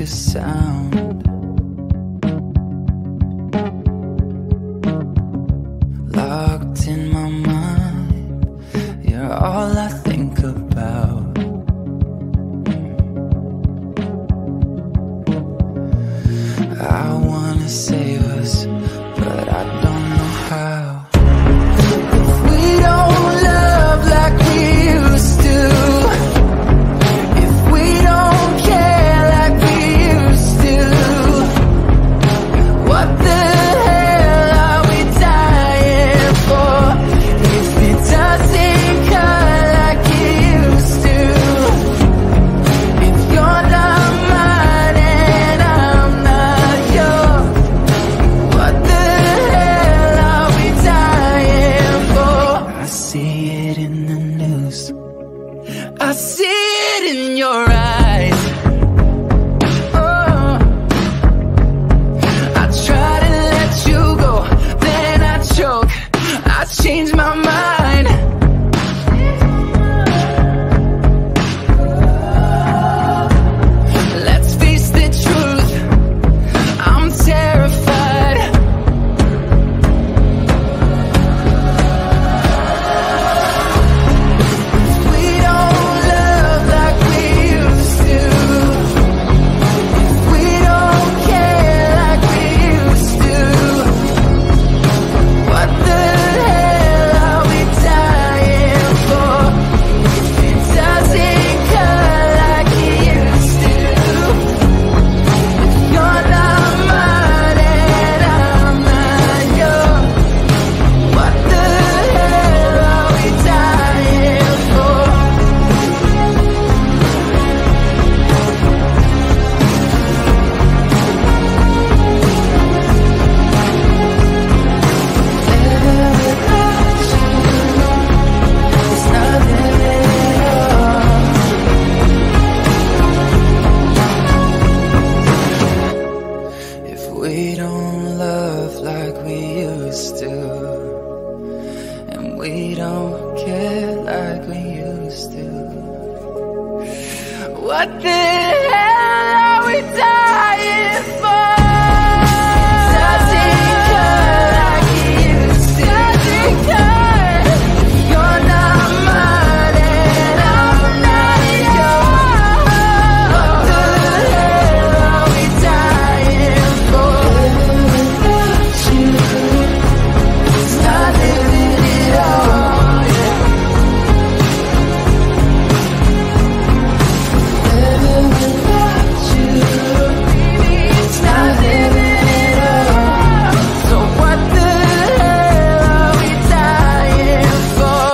a sound. Locked in my mind, you're all I think about. I wanna save us, but I don't know how. If we don't love like we used to, if we don't care like we used to, what the hell are we dying for? If it doesn't cut like it used to, if you're not mine and I'm not yours, what the hell are we dying for? I see it in the news, I see it in your eyes. Oh, I try to let you go, then I choke, I change my mind. Let's face the truth, I'm terrified. If we don't love like we used to, if we don't care like we used to, what the hell are we dying for? If it doesn't cut like it used to, if you're not mine and I'm not yours, what the hell are we dying for? It's nothing at all. If we don't love like we used to, and we don't care like we used to, what the hell are we dying for? Doesn't cut like it used to. Doesn't cut. You're not mine and I'm not yours. What the hell are we dying for? Without you, it's not living at all. Living without you, it's not living at all. So what the hell are we dying for?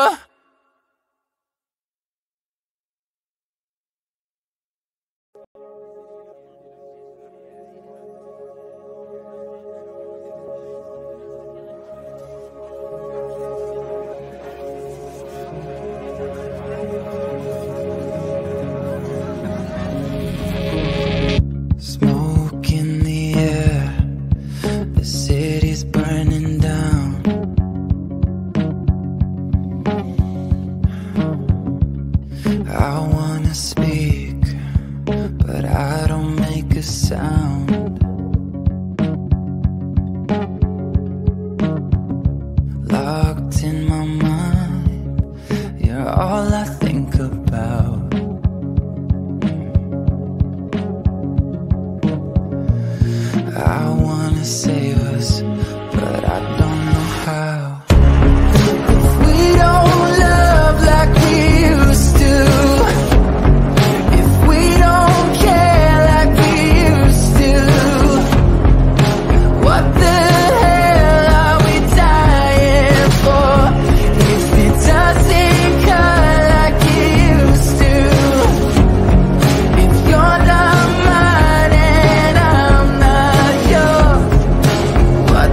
Smoke in the air, the city's burning down. I wanna speak, but I don't make a sound. Locked in my mind, you're all I think about. I wanna save us, but I don't know how. If we don't love like we used to, if we don't care like we used to, what the hell are we dying for? If it doesn't cut like it used to, if you're not mine and I'm not yours, what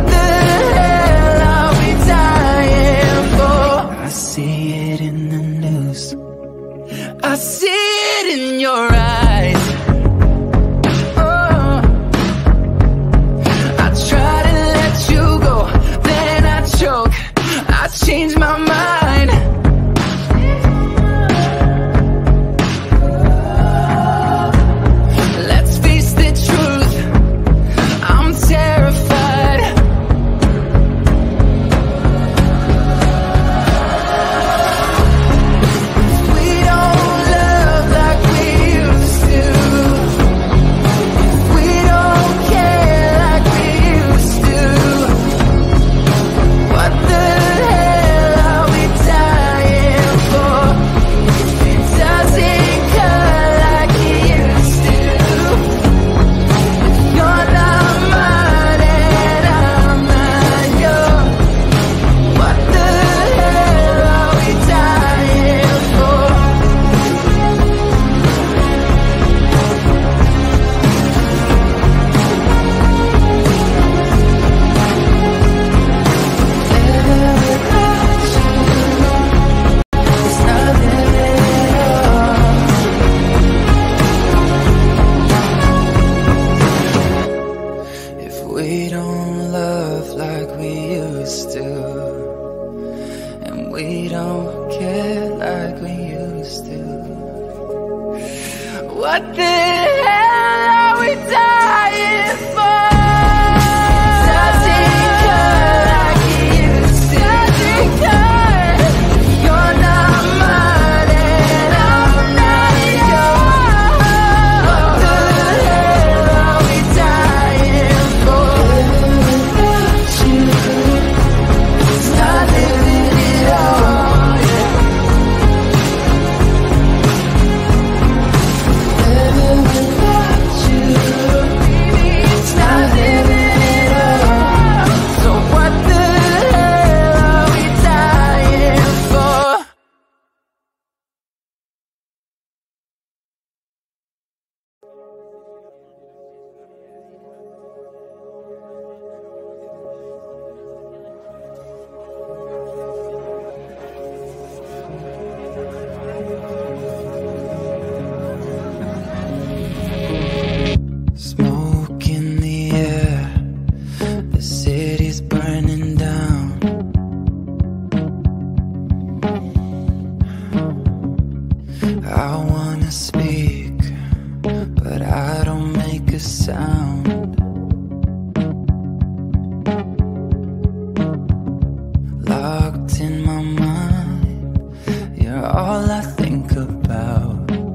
Smoke in the air, the city's burning down. I wanna speak, but I don't make a sound. Locked in my mind, you're all I think about.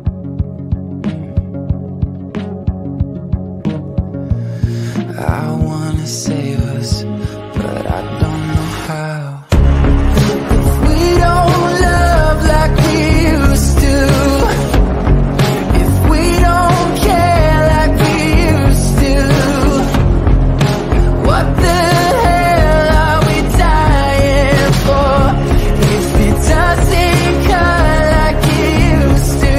I wanna save us, but I don't know how. If we don't love like we used to, if we don't care like we used to, what the hell are we dying for? If it doesn't cut like it used to,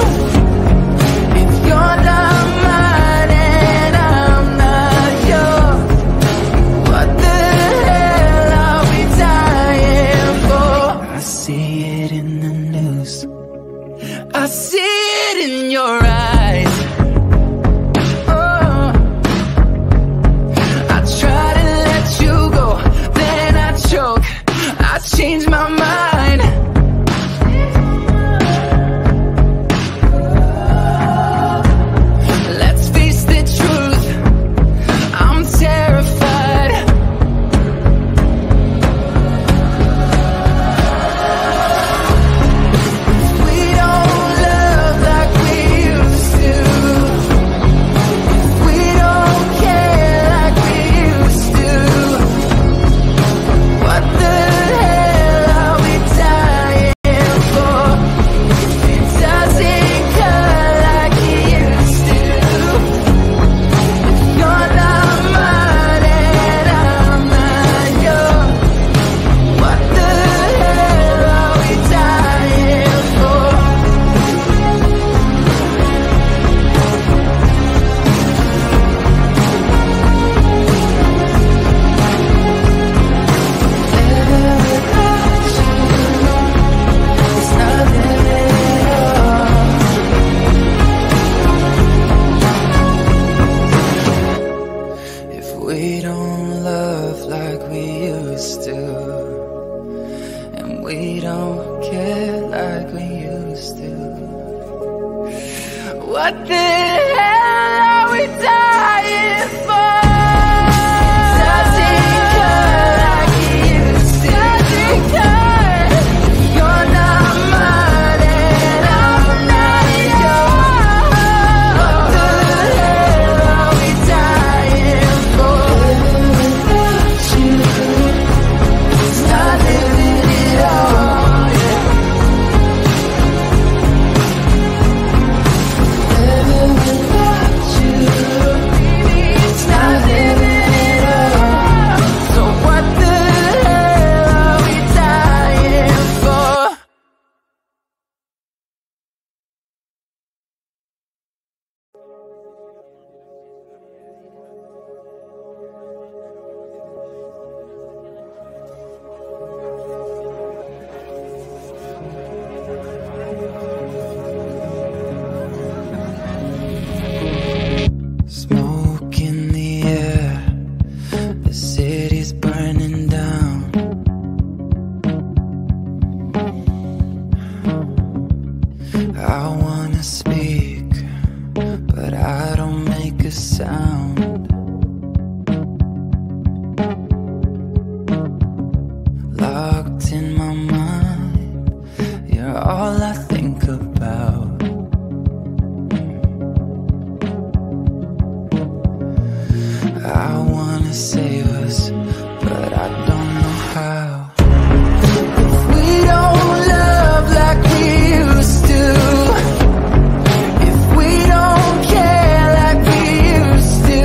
if you're not mine and I'm not yours, what the hell are we dying for? I see it in the news, I see it in your eyes. Oh, I try to let you go, then I choke, I change my mind. Let's face the truth, I'm terrified. If we don't love like we used to, if we don't care like we used to, what the hell are we dying for? If it doesn't cut like it used to, if you're not mine and I'm not yours, what the hell are we dying for? It's nothing at all. If we don't love like we used to, and we don't care like we used to, what the hell are we dying for? Doesn't cut like it used to. Doesn't cut. You're not mine and I'm not yours. What the hell are we dying for? Without you, it's not living at all. Living without you, it's not living at all. So what the hell are we dying for? Smoke in the air, the city's burning down. I wanna speak, but I don't make a sound. Locked in my mind, you're all I think about. I wanna save us, but I don't know how. If we don't love like we used to, if we don't care like we used to,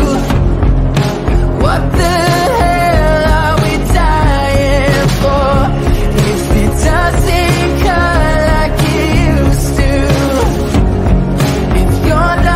what the hell are we dying for? If it doesn't cut like it used to, if you're not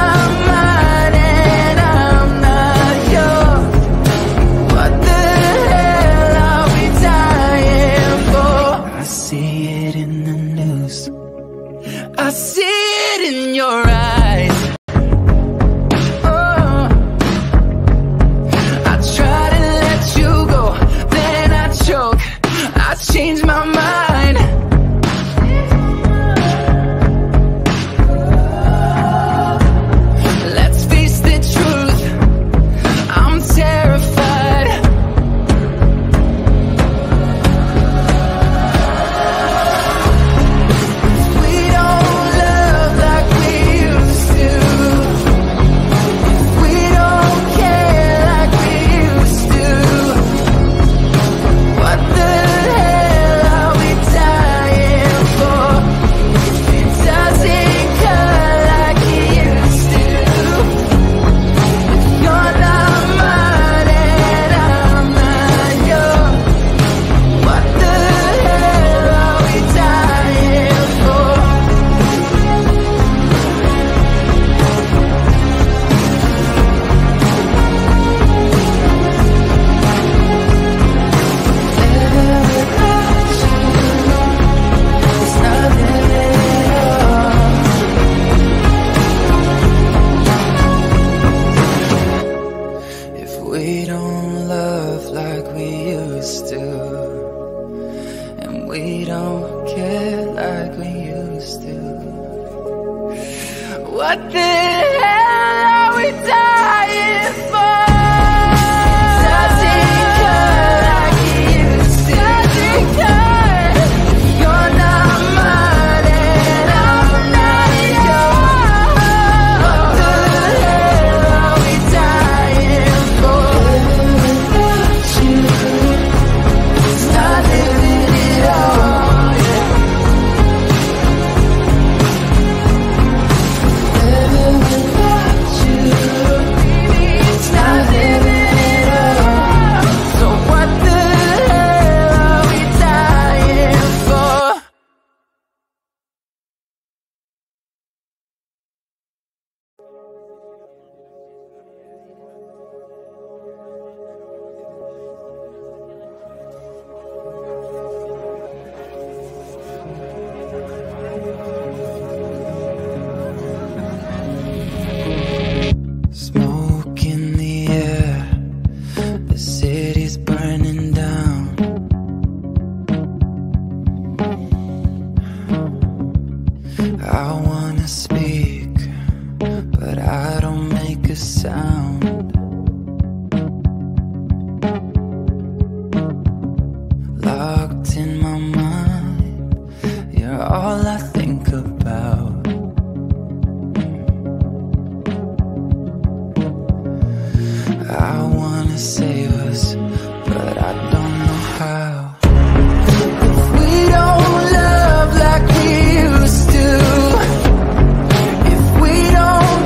the hell are we dying for? Doesn't cut like it used to. Doesn't cut. You're not mine and I'm not yours. What the hell are we dying for? Without you, it's not living it all. Without you, it's not living it all. So what the hell are we dying for? Smoke in the air, the city's burning down. I wanna speak, but I don't make a sound. Locked in my mind, you're all I think about. I wanna save us, but I don't know how. If we don't love like we used to, if we don't.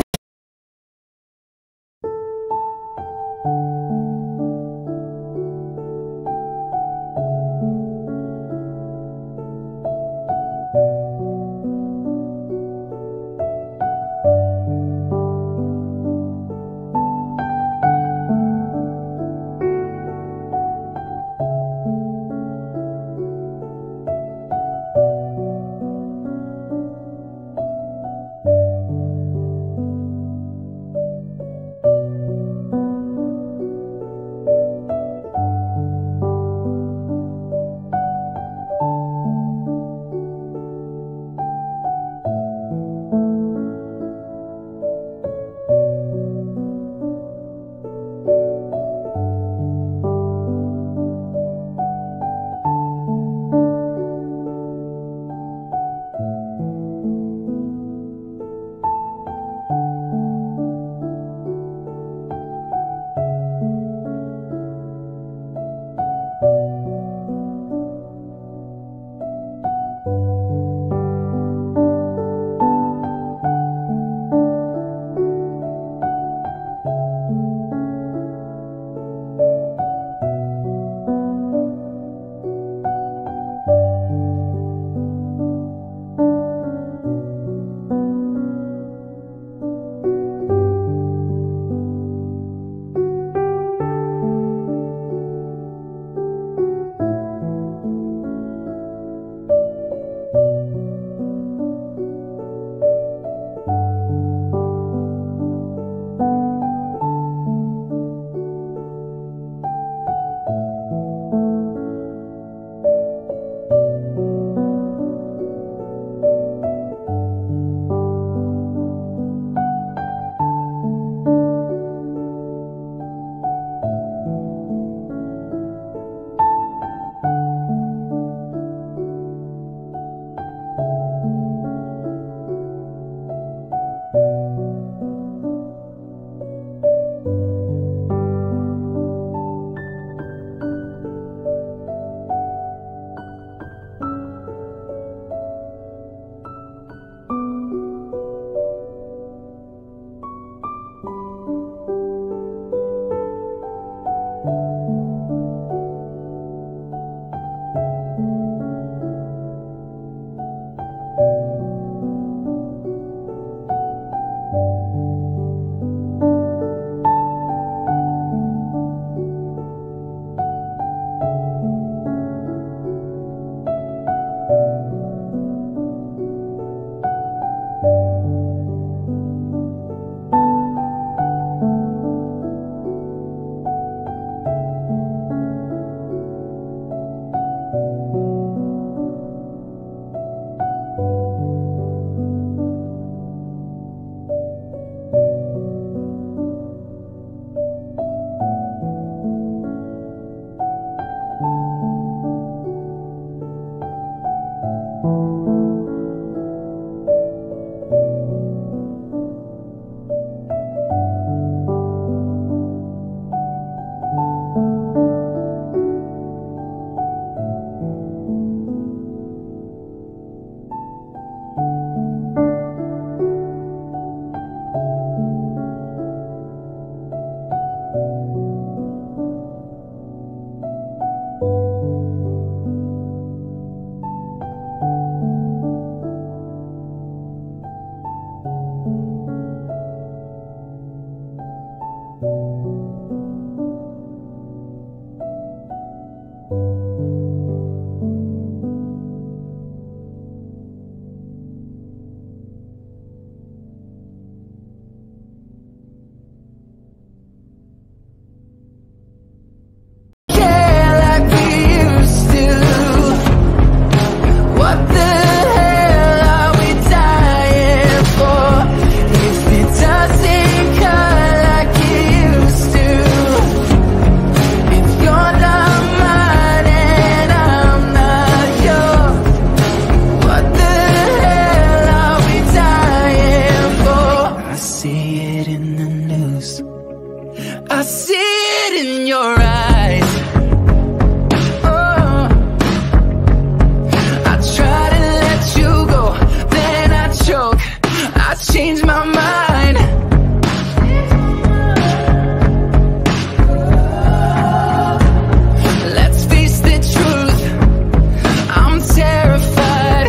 I see it in your eyes. Oh, I try to let you go, then I choke. I change my mind. Let's face the truth, I'm terrified.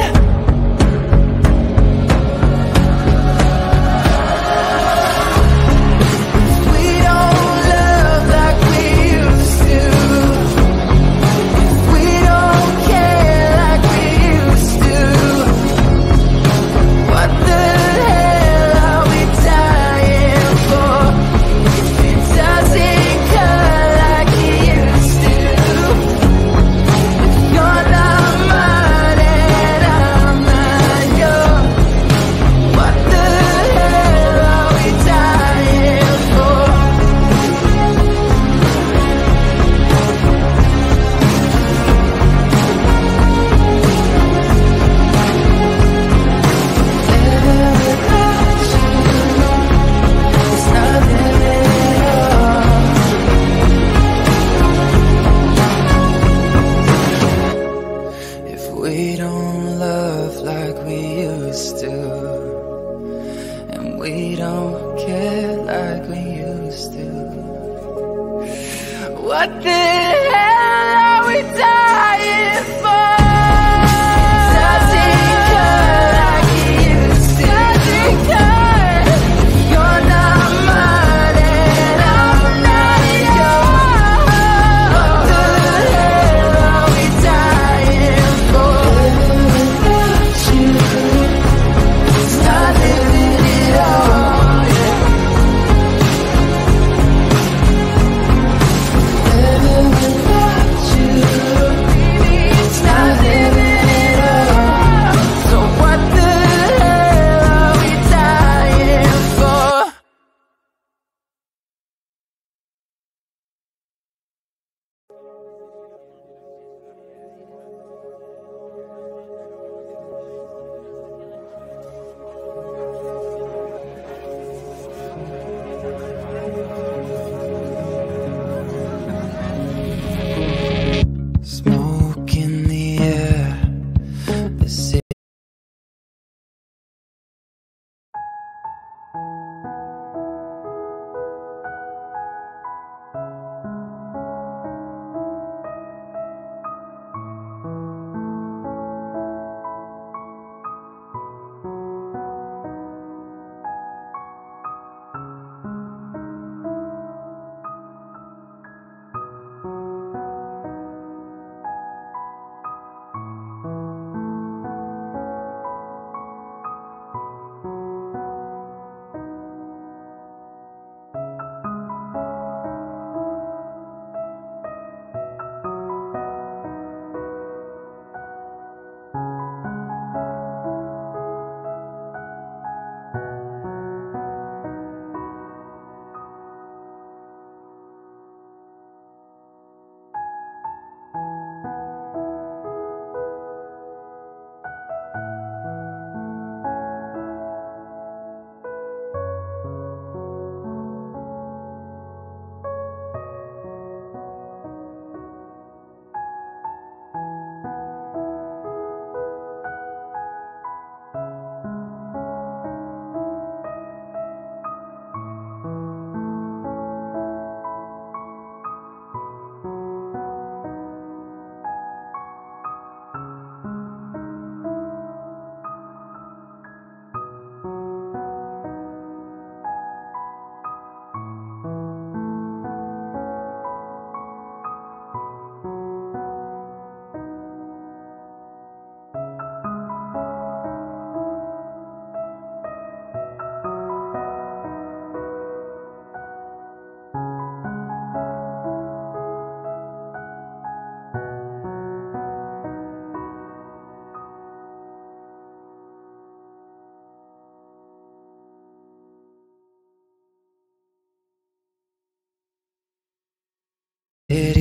We don't love like we used to, and we don't care like we used to. What the hell are we dying for? Doesn't cut like it used to. Doesn't cut. You're not mine and I'm not yours. What the hell are we dying for? Living without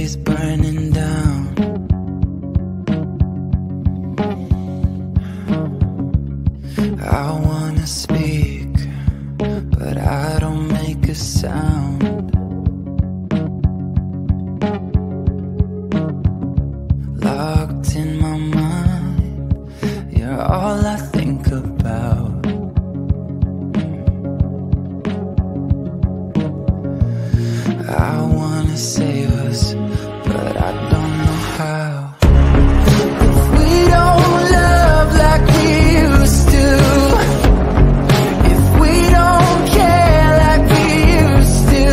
city's burning down. I wanna speak, but I don't make a sound. Locked in my mind, you're all I think about. I wanna save us, but I don't know how. If we don't love like we used to, if we don't care like we used to,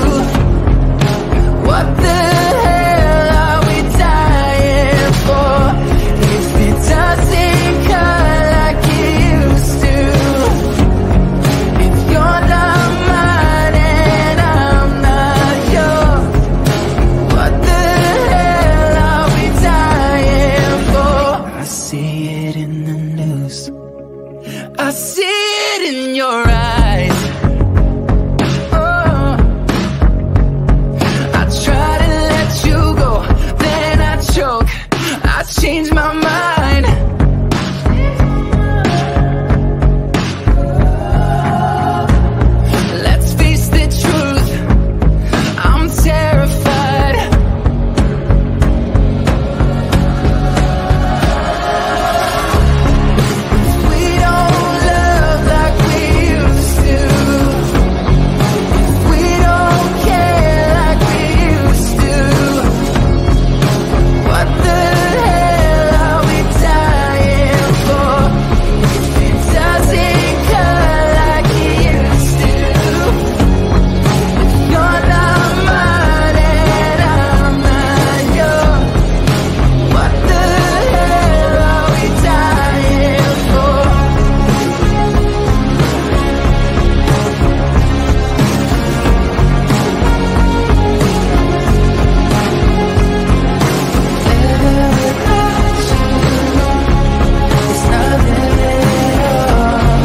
what the hell are we dying for? If it doesn't cut like it used to, if you're not mine and I'm not yours, what the hell are we dying for? I see it in the news, I see it in your eyes. Oh, I try to let you go, then I choke, I change my mind. Let's face the truth, I'm terrified. If we don't love like we used to, if we don't care like we used to, what the hell are we dying for? If it doesn't cut like it used to, if you're not mine and I'm not yours, what the hell are we dying for? It's nothing at all.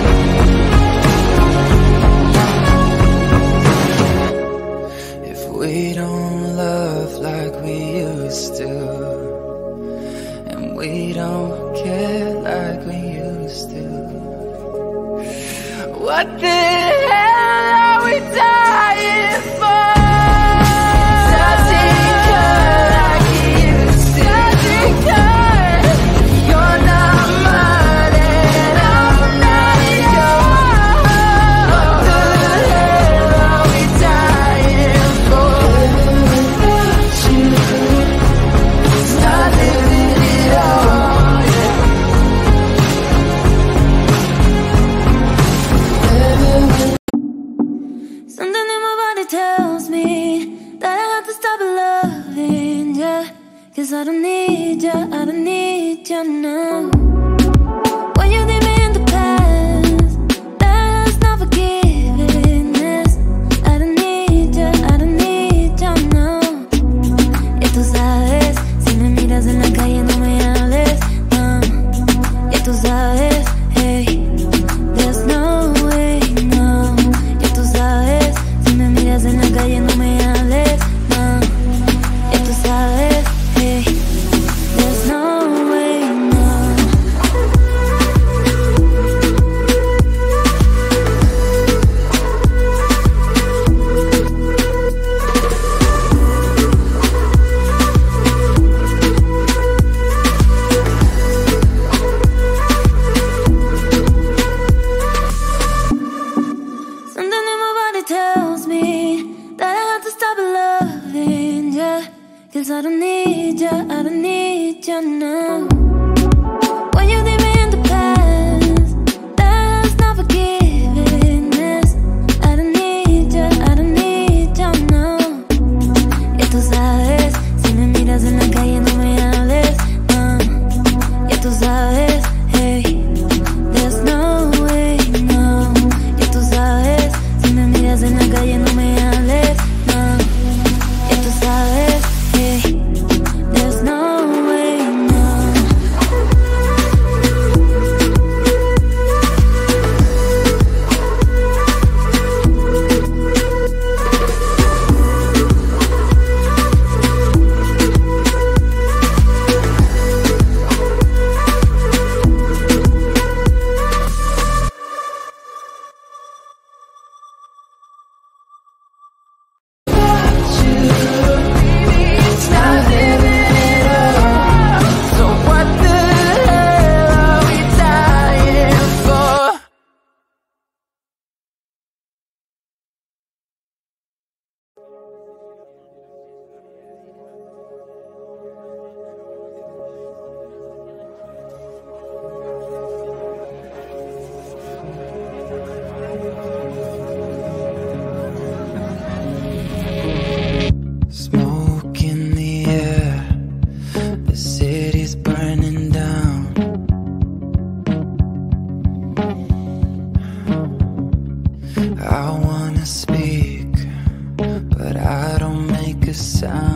If we don't love like we used to, and we don't care like we used to, what the hell are we dying for? Doesn't cut like it used to. Doesn't cut. You're not mine and I'm not yours. What the hell are we dying for? Without you, it's not living at all. Something in my body tells me that I have to stop loving ya, 'cause I don't need ya, I don't need ya now. When you leave me in the past, that's not forgiveness. I don't need ya, I don't need ya now. Y tú sabes, si me miras en la calle no me hables, no. Y tú sabes, hey, there's no way, no. Y tú sabes, si me miras en la calle no me hables, no. Y tú sabes, hey, there's no way, no. Something in my body tells me that I have to stop loving ya, 'cause I don't need ya, I don't need ya now. When you leave me in the past, that's not forgiveness. I don't need ya, I don't need ya now. Y tú sabes, si me miras en la calle no me hables, no. Y tú sabes, hey, there's no way, no. Y tú sabes, si me miras en la calle no me hables, no. Y tú sabes, hey, there's no way, no. speak, but I don't make a sound.